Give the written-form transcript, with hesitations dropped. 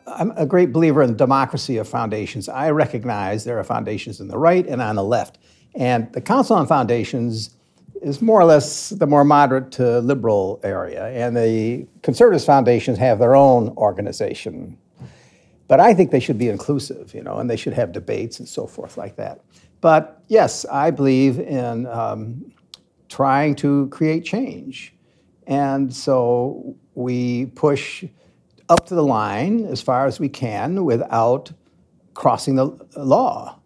I'm a great believer in the democracy of foundations. I recognize there are foundations on the right and on the left. And the Council on Foundations is more or less the more moderate to liberal area. And the Conservatives Foundations have their own organization. But I think they should be inclusive, you know, and they should have debates and so forth like that. But yes, I believe in trying to create change. And so we push up to the line as far as we can without crossing the law.